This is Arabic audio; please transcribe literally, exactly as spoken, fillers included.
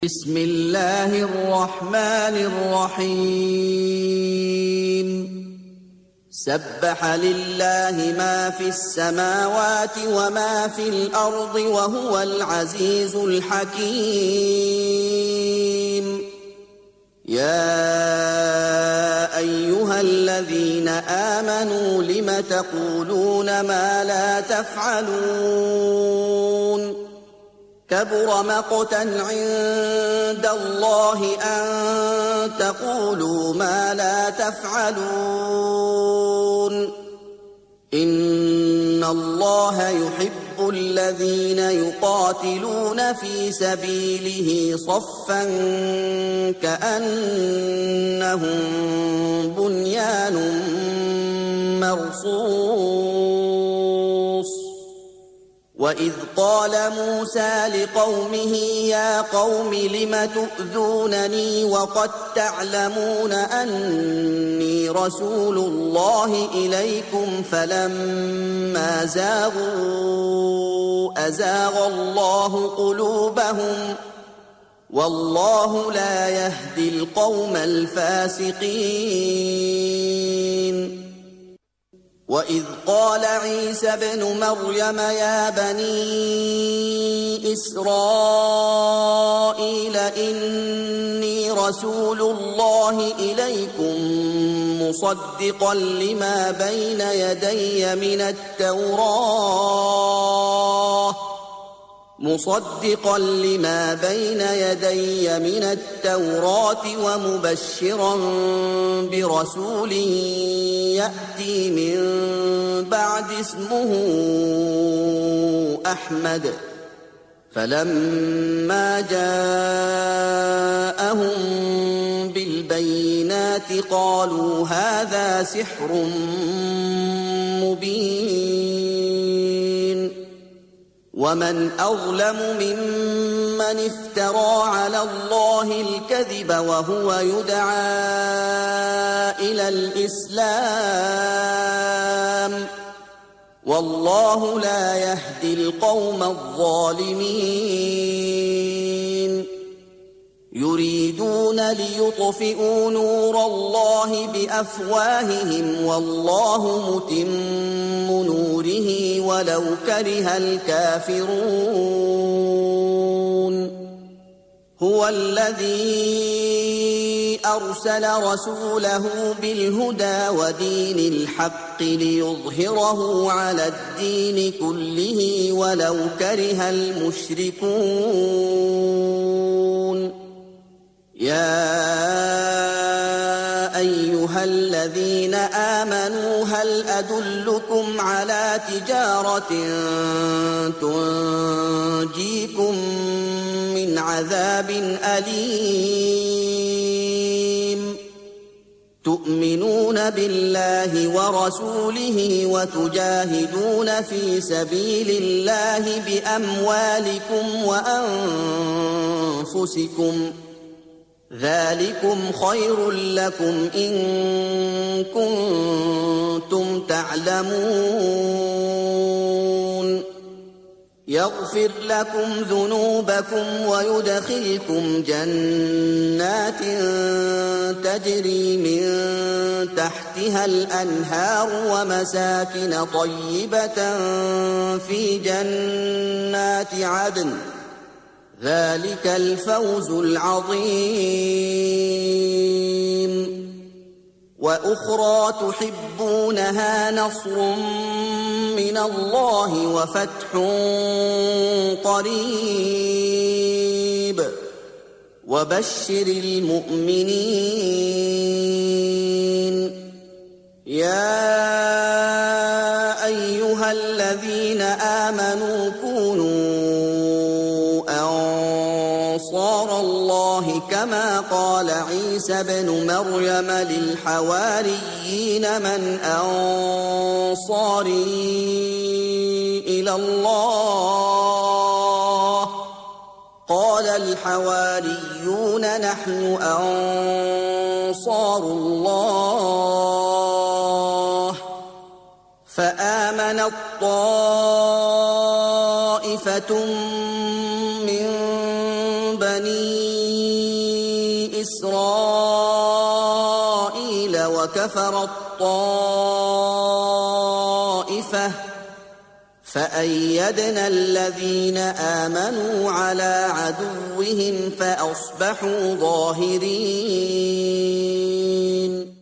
بسم الله الرحمن الرحيم سبح لله ما في السماوات وما في الأرض وهو العزيز الحكيم يا أيها الذين آمنوا لم تقولون ما لا تفعلون كبر مقتا عند الله أن تقولوا ما لا تفعلون إن الله يحب الذين يقاتلون في سبيله صفا كأنهم بنيان مرصوص وإذ قال موسى لقومه يا قوم لم تؤذونني وقد تعلمون أني رسول الله إليكم فلما زاغوا أزاغ الله قلوبهم والله لا يهدي القوم الفاسقين وإذ قال عيسى ابن مريم يا بني إسرائيل إني رسول الله إليكم مصدقا لما بين يدي من التوراة مصدقا لما بين يدي من التوراة ومبشرا برسول يأتي من بعد اسمه أحمد فلما جاءهم بالبينات قالوا هذا سحر مبين ومن أظلم ممن افترى على الله الكذب وهو يدعى إلى الإسلام والله لا يهدي القوم الظالمين يريدون ليطفئوا نور الله بأفواههم والله متم نوره ولو كره الكافرون هو الذي أرسل رسوله بالهدى ودين الحق ليظهره على الدين كله ولو كره المشركون يا أيها الذين آمنوا هل أدلكم على تجارة تنجيكم من عذاب أليم تؤمنون بالله ورسوله وتجاهدون في سبيل الله بأموالكم وأنفسكم ذلكم خير لكم إن كنتم تعلمون يغفر لكم ذنوبكم ويدخلكم جنات تجري من تحتها الأنهار ومساكن طيبة في جنات عدن ذلك الفوز العظيم وأخرى تحبونها نصر من الله وفتح قريب وبشر المؤمنين يا أيها الذين آمنوا كونوا أنصار الله كما قال عيسى ابن مريم للحواريين من أنصاري إلى الله قال الحواريون نحن أنصار الله فآمنت طائفة من بني إسرائيل وكفر الطائفة فأيدنا الذين آمنوا على عدوهم فأصبحوا ظاهرين